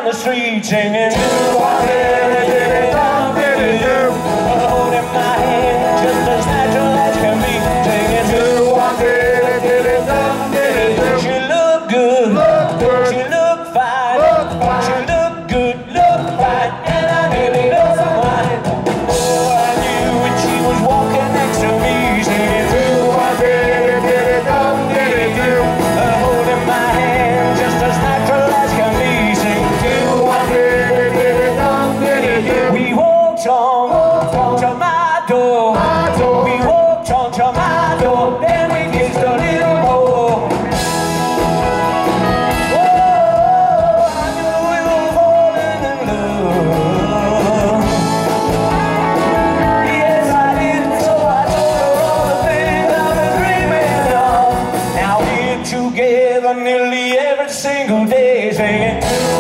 down the street singing, do-wah-diddy-diddy-dum-diddy-doo. Holding my hand just as natural as can be, singing, do-wah-diddy-diddy-dum-diddy-doo. She look good, she look fine, she look good, look fine, and I nearly lost my mind. Oh, I knew when she was walking next to me, singing, do-wah-diddy-diddy-dum-diddy-doo. Holding my hand just as natural as can be, singing, do-wah-diddy-diddy-dum-diddy-doo. We walked on to my door, we walked on to my door, then we kissed a little more. Oh, I knew we were falling in love. Yes, I did, so I told her all the things I've been dreaming of. Now we're together nearly every single day, singing,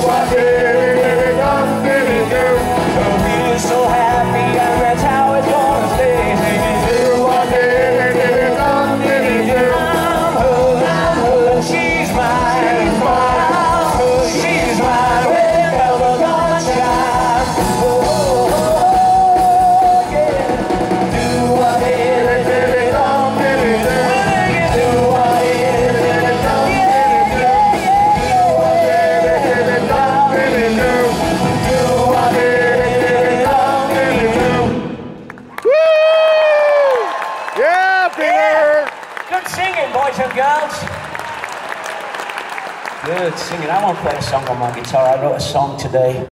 do-wah-diddy-diddy-dum-diddy-doo. We're so happy and that's how it's gonna stay, singing, do-wah-diddy-diddy-dum-diddy-doo. I'm her, she's mine, I'm her, she's mine, we're never gonna shine. Oh, yeah. Do-wah-diddy-diddy-dum-diddy-doo. Yeah, Peter! Good singing, boys and girls. Good singing. I want to play a song on my guitar. I wrote a song today.